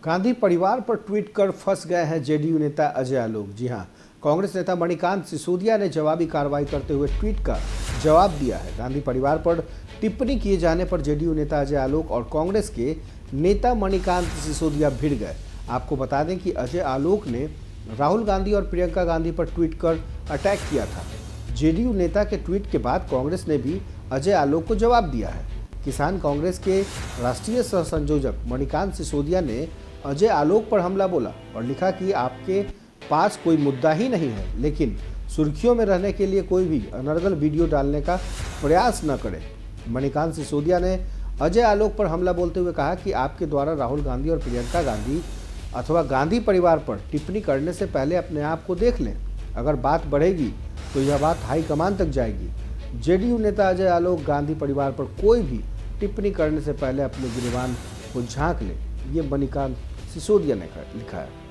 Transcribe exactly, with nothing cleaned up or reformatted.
गांधी परिवार पर ट्वीट कर फंस गए हैं जेडीयू नेता अजय आलोक। जी हां, कांग्रेस नेता मणिकांत सिसोदिया ने जवाबी कार्रवाई करते हुए ट्वीट का जवाब दिया है। गांधी परिवार पर टिप्पणी किए जाने पर जेडीयू नेता अजय आलोक और कांग्रेस के नेता मणिकांत सिसोदिया भिड़ गए। आपको बता दें कि अजय आलोक ने राहुल गांधी और प्रियंका गांधी पर ट्वीट कर अटैक किया था। जेडीयू नेता के ट्वीट के बाद कांग्रेस ने भी अजय आलोक को जवाब दिया है। किसान कांग्रेस के राष्ट्रीय सह संयोजक मणिकांत सिसोदिया ने अजय आलोक पर हमला बोला और लिखा कि आपके पास कोई मुद्दा ही नहीं है, लेकिन सुर्खियों में रहने के लिए कोई भी अनर्गल वीडियो डालने का प्रयास न करें। मणिकांत सिसोदिया ने अजय आलोक पर हमला बोलते हुए कहा कि आपके द्वारा राहुल गांधी और प्रियंका गांधी अथवा गांधी परिवार पर टिप्पणी करने से पहले अपने आप को देख लें। अगर बात बढ़ेगी तो यह बात हाईकमान तक जाएगी। जेडीयू नेता अजय आलोक गांधी परिवार पर कोई भी टिप्पणी करने से पहले अपने गिरबान को झांक ले, ये मणिकांत सिसोदिया ने लिखा है।